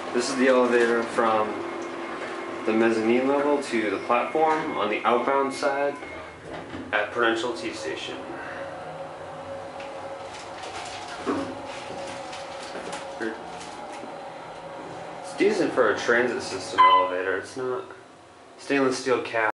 This is the elevator from the mezzanine level to the platform on the outbound side at Prudential T Station. It's decent for a transit system elevator. It's not stainless steel cap.